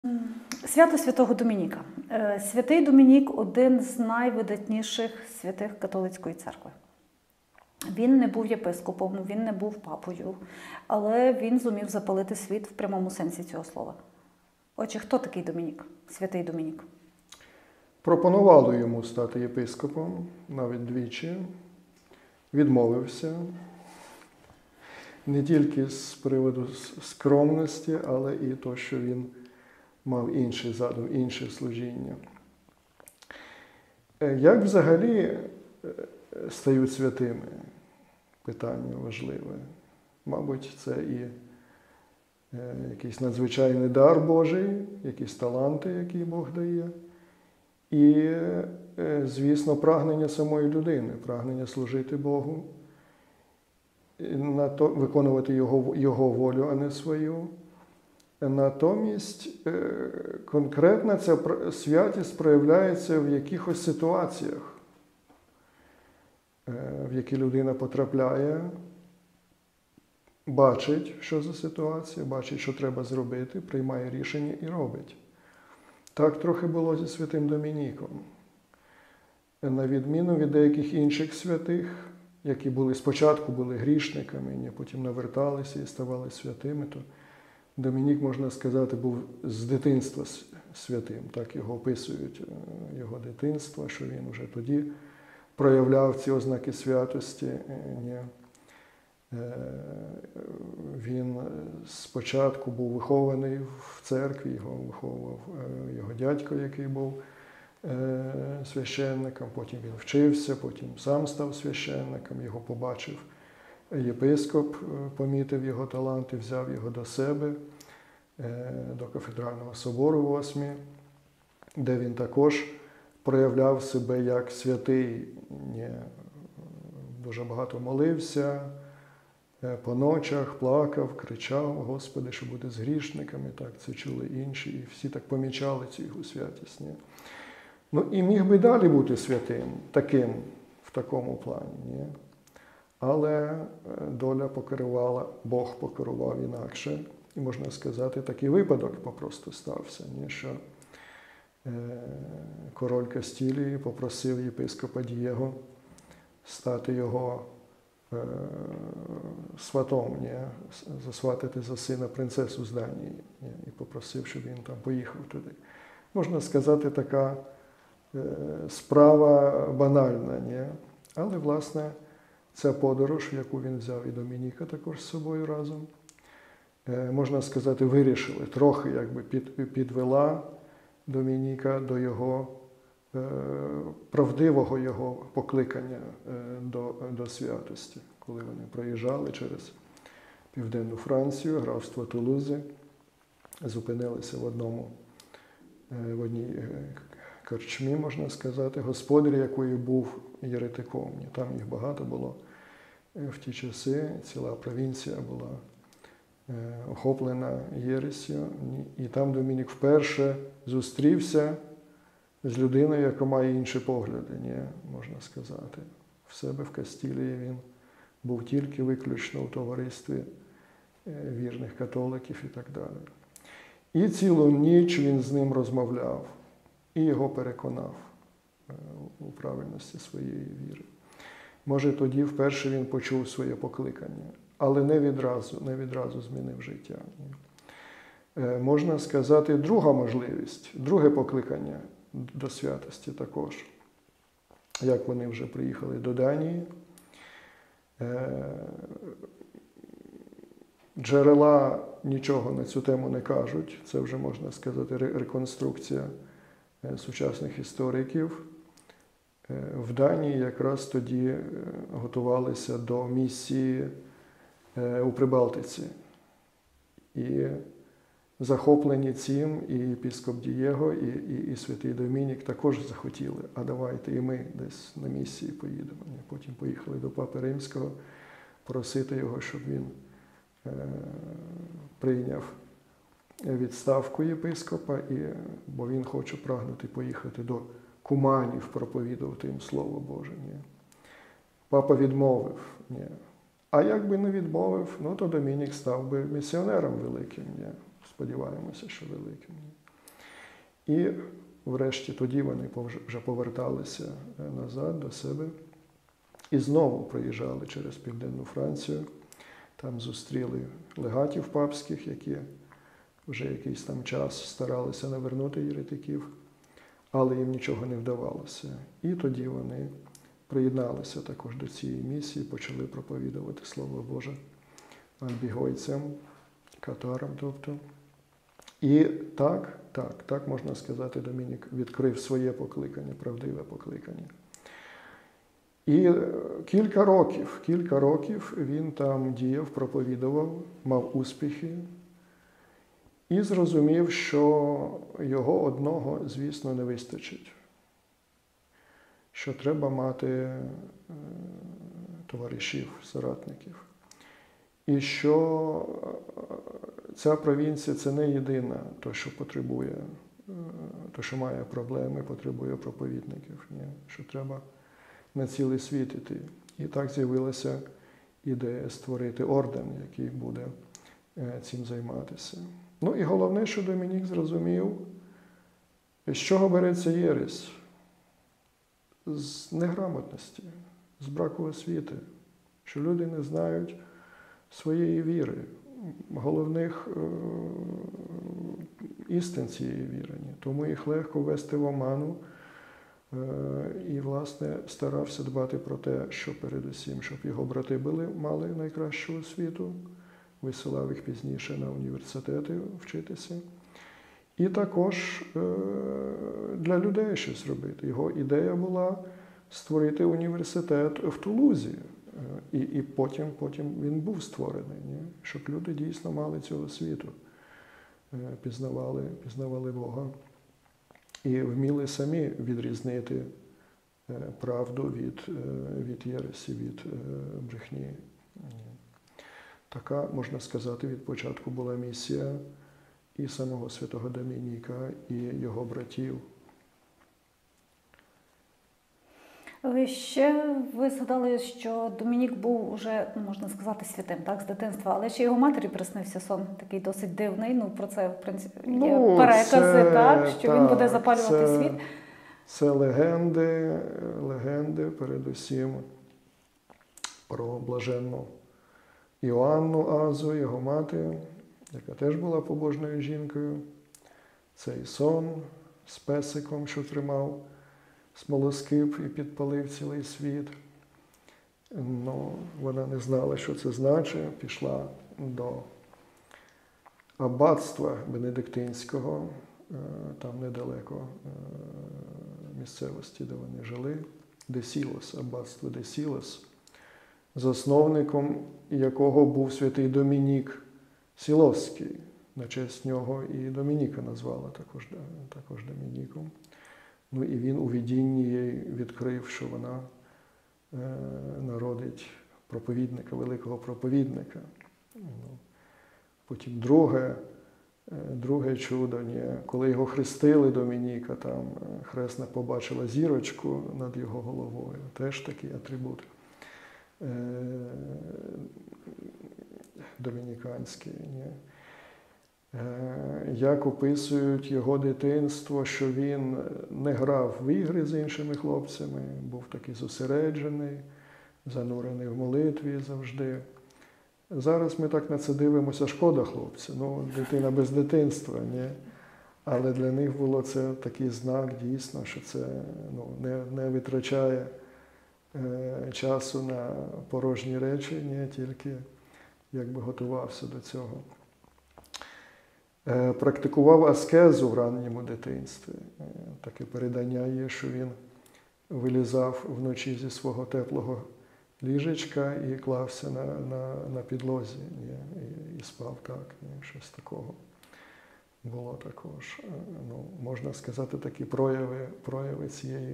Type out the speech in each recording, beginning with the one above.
Свято Святого Домініка. Святий Домінік – один з найвидатніших святих католицької церкви. Він не був єпископом, він не був папою, але він зумів запалити світ в прямому сенсі цього слова. Отже, хто такий Домінік, святий Домінік? Пропонували йому стати єпископом, навіть двічі. Відмовився. Не тільки з приводу скромності, але і то, що він мав інший задум, інше служіння. Як взагалі стають святими? Питання важливе. Мабуть, це і якийсь надзвичайний дар Божий, якісь таланти, які Бог дає. І, звісно, прагнення самої людини, прагнення служити Богу, виконувати Його волю, а не свою. Натомість конкретна ця святість проявляється в якихось ситуаціях, в які людина потрапляє, бачить, що за ситуація, бачить, що треба зробити, приймає рішення і робить. Так трохи було зі святим Домініком. На відміну від деяких інших святих, які спочатку були грішниками, а потім наверталися і ставали святими, то Домінік, можна сказати, був з дитинства святим. Так його описують, його дитинство, що він вже тоді проявляв ці ознаки святості. Він спочатку був вихований в церкві, його виховував його дядько, який був священником, потім він вчився, потім сам став священником, його побачив єпископ, помітив його таланти, взяв його до себе, до кафедрального собору в Осмі, де він також проявляв себе як святий, дуже багато молився, по ночах плакав, кричав: Господи, що буде з грішниками, так це чули інші, і всі так помічали цю його святість. Ну і міг би далі бути святим, таким, в такому плані. Але доля покерувала, Бог покерував інакше. І, можна сказати, такий випадок попросту стався, що король Кастілії попросив єпископа Дієго стати його сватом, засватати за сина принцесу з Данії. І попросив, щоб він там поїхав туди. Можна сказати, така справа банальна, але, власне, ця подорож, яку він взяв і Домініка також з собою разом, можна сказати, вирішили, трохи якби підвела Домініка до його правдивого його покликання до святості. Коли вони проїжджали через південну Францію, графство Тулузи, зупинилися в одній корчмі, можна сказати, господар якої був єретиком. Там їх багато було в ті часи, ціла провінція була охоплена єресю. І там Домінік вперше зустрівся з людиною, яка має інші погляди, можна сказати. В себе в Кастілії він був тільки виключно у товаристві вірних католиків і так далі. І цілу ніч він з ним розмовляв і його переконав у правильності своєї віри. Може, тоді вперше він почув своє покликання, але не відразу змінив життя. Можна сказати, друга можливість, друге покликання до святості також. Як вони вже приїхали до Данії, джерела нічого на цю тему не кажуть, це вже, можна сказати, реконструкція сучасних істориків. В Данії якраз тоді готувалися до місії у Прибалтиці. І захоплені цим і єпископ Дієго, і святий Домінік також захотіли, а давайте і ми десь на місії поїдемо. Потім поїхали до Папи Римського просити його, щоб він прийняв відставку єпископа, бо він хоче прагнути поїхати до Куманів, проповідувати їм Слово Боже. Папа відмовив. А як би не відмовив, то Домінік став би місіонером великим. Сподіваємося, що великим. І врешті тоді вони вже поверталися назад до себе і знову проїжджали через Південну Францію. Там зустріли легатів папських, які вже якийсь там час старалися навернути єретиків, але їм нічого не вдавалося. І тоді вони приєдналися також до цієї місії, почали проповідувати Слово Боже альбігойцям, катарам, тобто. І так можна сказати, Домінік відкрив своє покликання, правдиве покликання. І кілька років він там діяв, проповідував, мав успіхи і зрозумів, що його одного, звісно, не вистачить. Що треба мати товаришів, соратників. І що ця провінція – це не єдина, то, що потребує, то, що має проблеми, потребує проповідників. Ні? Що треба на цілий світ іти. І так з'явилася ідея створити орден, який буде цим займатися. Ну і головне, що Домінік зрозумів, з чого береться єресь? З неграмотності, з браку освіти, що люди не знають своєї віри, головних істин цієї віри. Тому їх легко ввести в оману. І, власне, старався дбати про те, що передусім, щоб його брати мали найкращу освіту, висилав їх пізніше на університети вчитися. І також для людей щось робити. Його ідея була створити університет в Тулузі. І потім він був створений, щоб люди дійсно мали цю освіту, пізнавали Бога. І вміли самі відрізнити правду від єресі, від брехні. Така, можна сказати, від початку була місія і самого святого Домініка, і його братів. Ще ви згадали, що Домінік був уже, можна сказати, святим, так, з дитинства, але ще його матері приснився сон такий досить дивний. Про це, в принципі, є перекази, так, що він буде запалювати світ. Це легенди, передусім, про блаженну Іоанну Азу, його мати, яка теж була побожною жінкою. Цей сон з песиком, що тримав смолоскип і підпалив цілий світ. Вона не знала, що це значить, пішла до аббатства Бенедиктинського, там недалеко місцевості, де вони жили, Десілос, аббатство Десілос, засновником якого був святий Домінік Сіловський. На честь нього і Домініка назвала також Домініком. І він у видінні їй відкрив, що вона народить проповідника, великого проповідника. Потім друге чудо, коли його хрестили Домініка, там хресна побачила зірочку над його головою. Теж такий атрибут домініканський. Як описують його дитинство, що він не грав в ігри з іншими хлопцями, був такий зосереджений, занурений в молитві завжди. Зараз ми так на це дивимося, шкода хлопця, дитина без дитинства, ні? Але для них було це такий знак дійсно, що це не витрачає часу на порожні речі, ні? Тільки якби готувався до цього. Практикував аскезу в ранньому дитинстві. Таке передання є, що він вилізав вночі зі свого теплого ліжечка і клався на підлозі. І спав так, щось такого було також. Можна сказати, такі прояви цієї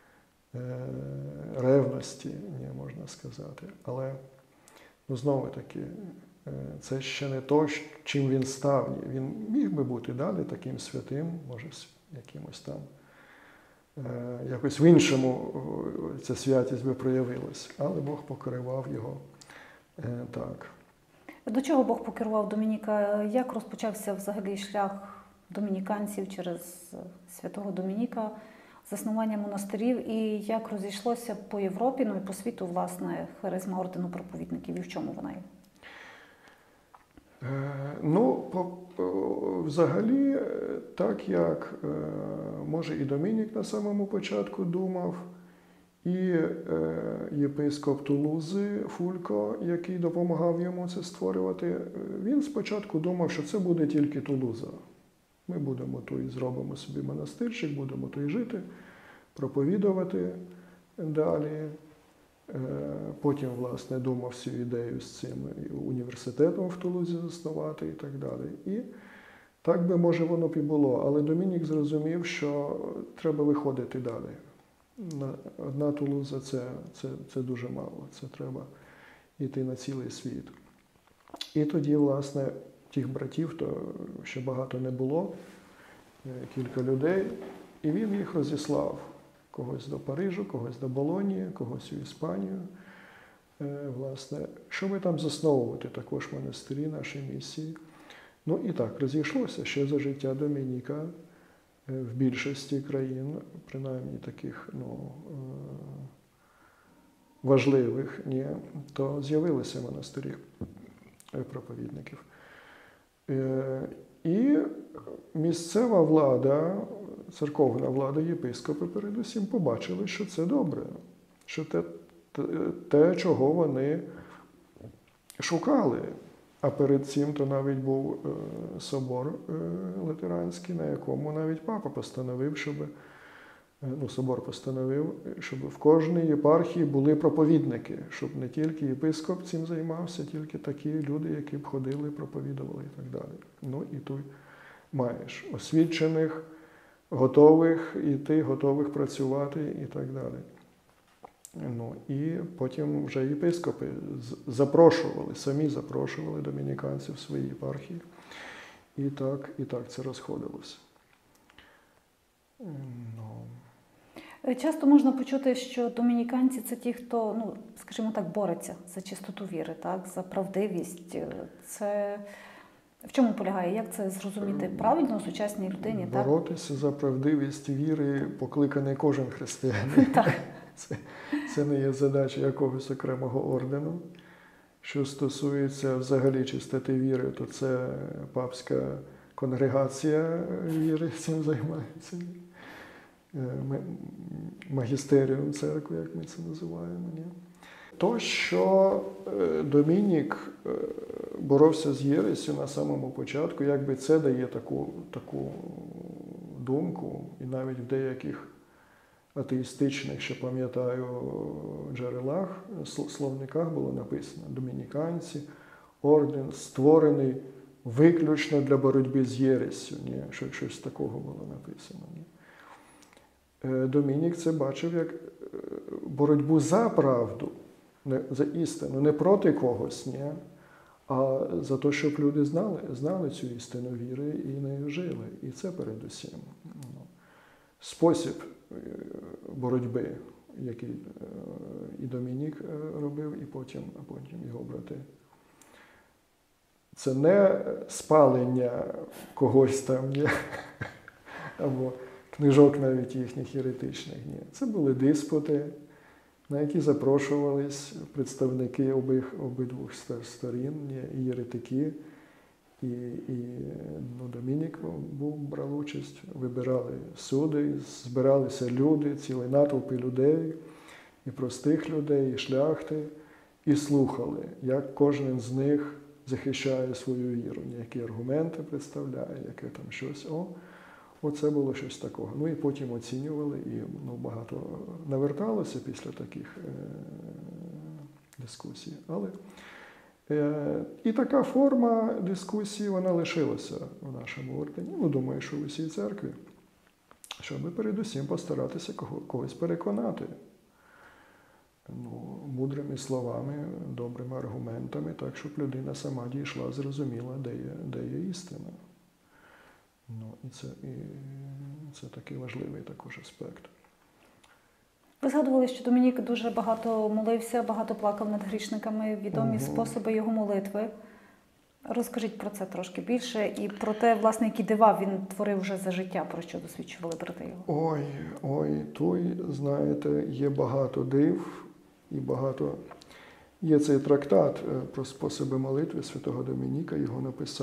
ревності, можна сказати. Але, знову таки, це ще не то, чим він став. Він міг би бути далі таким святим, може, якимось там, якось в іншому ця святість би проявилась. Але Бог покерував його так. До чого Бог покерував Домініка? Як розпочався взагалі шлях домініканців, через святого Домініка, заснування монастирів і як розійшлося по Європі, ну і по світу, власне, харизма ордену проповідників і в чому вона є? Взагалі, так як, може, і Домінік на самому початку думав, і єпископ Тулузи Фулько, який допомагав йому це створювати, він спочатку думав, що це буде тільки Тулуза. Ми будемо тут, зробимо собі монастирчик, будемо тут жити, проповідувати далі. Потім, власне, думав цю ідею з цим університетом в Тулузі заснувати і так далі. І так би, може, воно б і було. Але Домінік зрозумів, що треба виходити далі. Одна Тулуза – це дуже мало. Це треба йти на цілий світ. І тоді, власне, тих братів то ще багато не було, кілька людей, і він їх розіслав. Когось до Парижу, когось до Болонії, когось у Іспанію, власне, щоб там засновувати також монастирі, наші місії. Ну і так, розійшлося ще за життя Домініка в більшості країн, принаймні таких важливих, то з'явилися монастирі проповідників. І місцева влада, церковна влада, єпископи передусім побачили, що це добре, що те, чого вони шукали. А перед цим то навіть був собор лютеранський, на якому навіть папа постановив, собор постановив, щоб в кожній єпархії були проповідники, щоб не тільки єпископ цим займався, тільки такі люди, які б ходили, проповідували і так далі. Ну і тут маєш освічених, готових йти, готових працювати і так далі. Ну, і потім вже єпископи самі запрошували домініканців в свої єпархії. І так це розходилося. Часто можна почути, що домініканці – це ті, хто, скажімо так, бореться за чистоту віри, так, за правдивість. Це в чому полягає? Як це зрозуміти правильно сучасній людині? Боротися за правдивість віри покликаний кожен християнин. Це не є задача якогось окремого ордену. Що стосується взагалі чистоти віри, то це папська конгрегація віри цим займається. Магістеріум церкви, як ми це називаємо. То, що Домінік боровся з єресю на самому початку, якби це дає таку думку, і навіть в деяких атеїстичних, ще пам'ятаю, джерелах, словниках було написано: домініканці, орден створений виключно для боротьби з єрессю. Щось такого було написано. Домінік це бачив як боротьбу за правду, за істину, не проти когось, а за те, щоб люди знали цю істину віри і нею жили. І це передусім спосіб боротьби, який і Домінік робив, і потім його брати. Це не спалення когось там, або книжок навіть їхніх єретичних. Це були диспути, на які запрошувались представники обидвох сторін, і єретики, і Домінік брав участь, вибирали суди, збиралися люди, цілі натовпи людей, і простих людей, і шляхти, і слухали, як кожен з них захищає свою віру, які аргументи представляє, яке там щось. Оце було щось такого. Ну і потім оцінювали, і багато наверталося після таких дискусій. Але і така форма дискусії, вона лишилася в нашому ордені. Думаю, що в усій церкві, щоб передусім постаратися когось переконати. Мудрими словами, добрими аргументами, так, щоб людина сама дійшла, зрозуміла, де є істина. І це такий важливий також аспект. Ви згадували, що Домінік дуже багато молився, багато плакав над грішниками, відомі способи його молитви. Розкажіть про це трошки більше і про те, власне, які дива він творив вже за життя, про що досвідчували брати його. Знаєте, є багато див і багато. Є цей трактат про способи молитви святого Домініка, його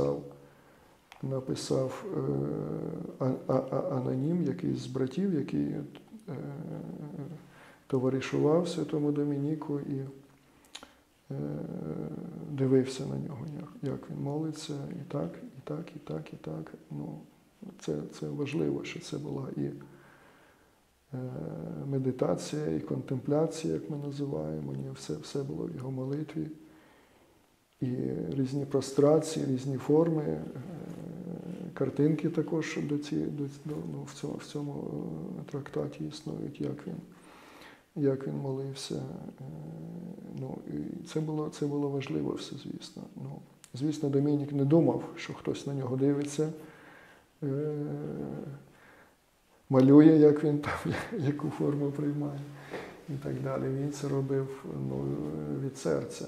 написав анонім, якийсь з братів, який товаришував святому Домініку і дивився на нього, як він молиться, і так, і так, і так, і так. Ну, це важливо, що це була і медитація, і контемпляція, як ми називаємо. Все було в його молитві. І різні прострації, різні форми, картинки також в цьому трактаті існують, як він молився. Ну, і це було важливо все, звісно. Ну, звісно, Домінік не думав, що хтось на нього дивиться, малює, як він там, яку форму приймає і так далі. Він це робив від серця.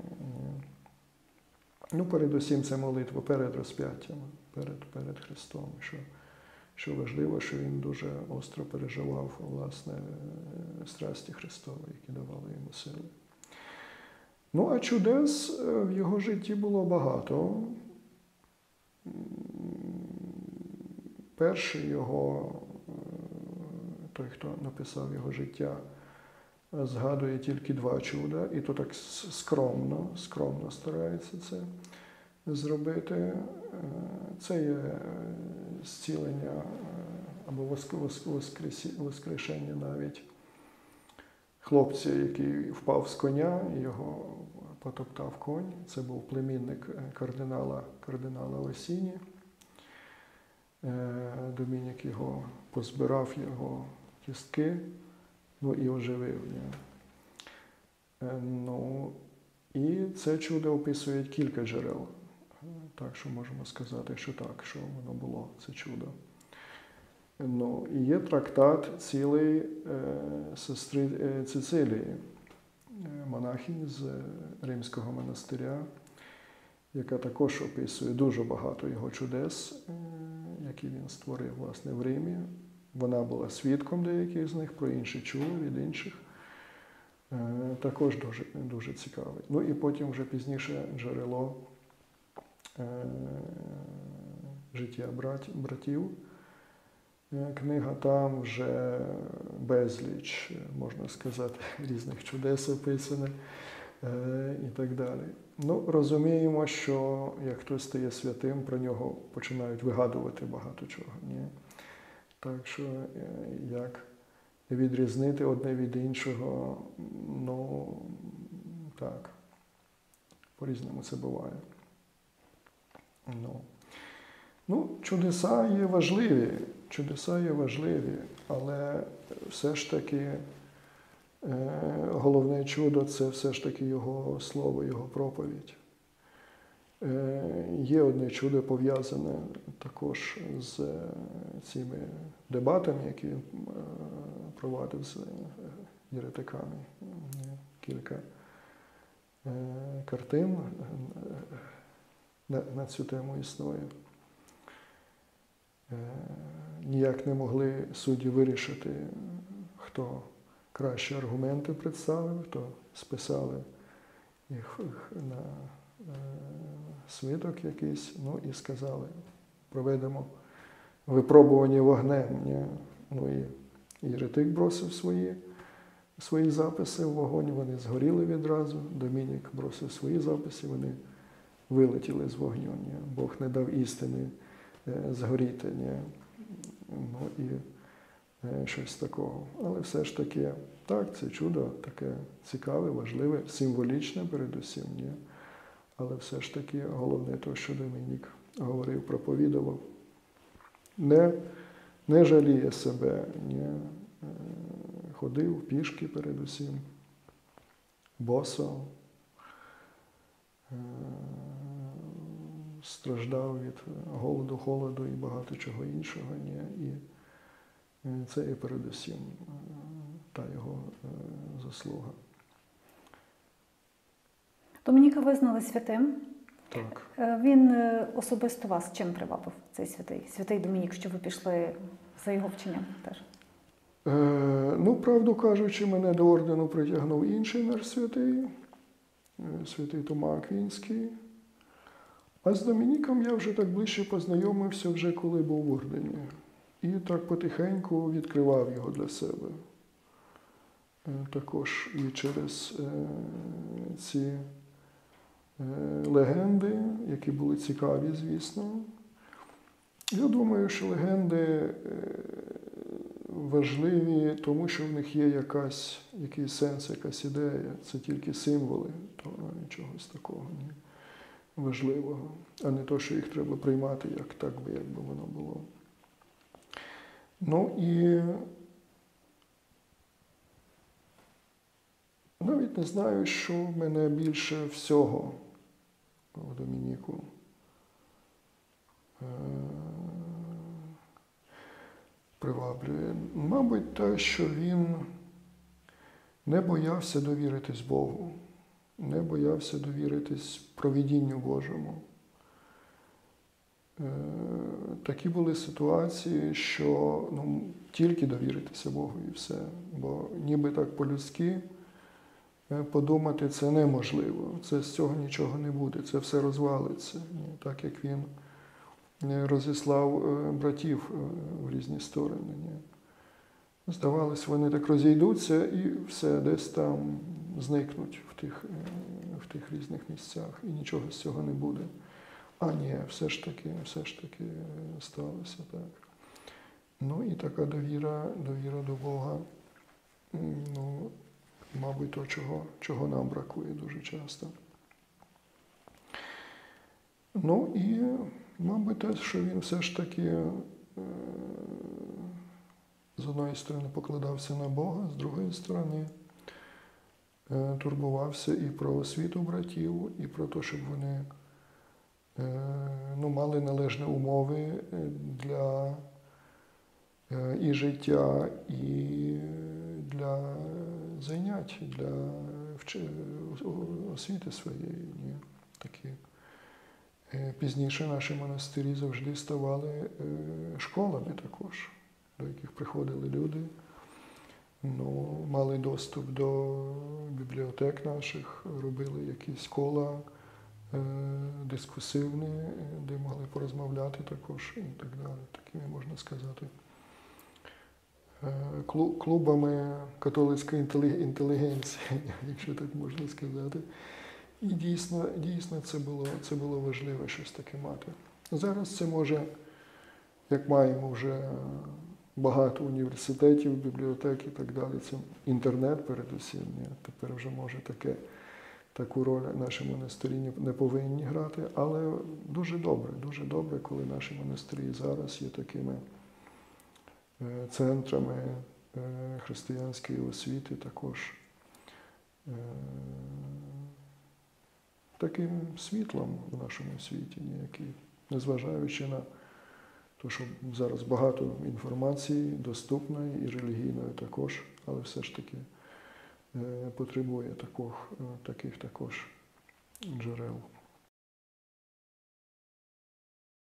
Ну, передусім, це молитва перед розп'яттям, перед Христом, що важливо, що він дуже остро переживав, власне, страсті Христові, які давали йому сили. Ну, а чудес в його житті було багато. Перший його, той, хто написав його життя, згадує тільки 2 чуда, і то так скромно старається це зробити. Це є зцілення або воскрешення навіть хлопця, який впав з коня, і його потоптав конь. Це був племінник кардинала Осіні. Домінік його позбирав, його кістки, ну і оживив. Ну, і це чудо описують кілька джерел. Так що можемо сказати, що так, що воно було, це чудо. Ну, і є трактат цілий сестри Цицилії, монахині з Римського монастиря, яка також описує дуже багато його чудес, які він створив, власне, в Римі. Вона була свідком деяких з них, про інші чула від інших. Також дуже цікавий. Ну і потім вже пізніше джерело життя братів. Книга, там вже безліч, можна сказати, різних чудес описаних і так далі. Ну, розуміємо, що як хтось стає святим, про нього починають вигадувати багато чого. Ні? Так що, як відрізнити одне від іншого, ну, так, по-різному це буває. Ну, чудеса є важливі, але все ж таки головне чудо – це все ж таки його слово, його проповідь. Є одне чудо пов'язане також з цими дебатами, які він провадив з єретиками. Кілька картин на цю тему існує. Ніяк не могли судді вирішити, хто кращі аргументи представив, то списали їх на свиток якийсь, ну і сказали, проведемо випробування вогнем. Ну і єретик бросив свої записи в вогонь, вони згоріли відразу, Домінік бросив свої записи, вони вилетіли з вогню. Бог не дав істини згоріти. Ну і щось такого. Але все ж таки, так, це чудо таке цікаве, важливе, символічне передусім. Але все ж таки головне те, що Домінік говорив, проповідував. Не жаліє себе, ходив пішки передусім, босо, страждав від голоду, холоду і багато чого іншого. І це і передусім та його заслуга. Домініка визнали святим. Так. Він особисто вас чим привабив, цей святий Домінік, що ви пішли за його вченням теж? Ну, правду кажучи, мене до ордену притягнув інший наш святий, святий Тома Аквінський. А з Домініком я вже так ближче познайомився, вже коли був в ордені. І так потихеньку відкривав його для себе. Також і через ці легенди, які були цікаві, звісно. Я думаю, що легенди важливі, тому що в них є якийсь сенс, якась ідея. Це тільки символи, то чогось такого важливого, а не то, що їх треба приймати, якби воно було. Ну і навіть не знаю, що мене більше всього в Домініку приваблює. Мабуть, те, що він не боявся довіритись Богу, не боявся довіритись провидінню Божому. Такі були ситуації, що тільки довіритися Богу і все. Бо ніби так по-людськи подумати це неможливо. Це з цього нічого не буде, це все розвалиться. Так як він розіслав братів в різні сторони. Здавалось, вони так розійдуться і все, десь там зникнуть в тих різних місцях, і нічого з цього не буде. А ні, все ж таки сталося так. Ну і така довіра до Бога, мабуть, то, чого нам бракує дуже часто. Ну і, мабуть, те, що він все ж таки з одної сторони покладався на Бога, з другої сторони турбувався і про освіту братів, і про те, щоб вони мали належні умови для і життя, і для занять, для освіти своєї. Такі. Пізніше наші монастирі завжди ставали школами також, до яких приходили люди, мали доступ до бібліотек наших, робили якісь кола дискусивні, де могли порозмовляти також і так далі, такими, можна сказати, клубами католицької інтелігенції, якщо так можна сказати. І дійсно це було важливо щось таке мати. Зараз це може, як маємо вже багато університетів, бібліотек і так далі, це інтернет передусім. Тепер вже може таку роль наші монастирі не повинні грати, але дуже добре, коли наші монастирі зараз є такими центрами християнської освіти, також таким світлом в нашому світі, який, незважаючи на те, що зараз багато інформації доступної і релігійної також, але все ж таки потребує таких також джерел.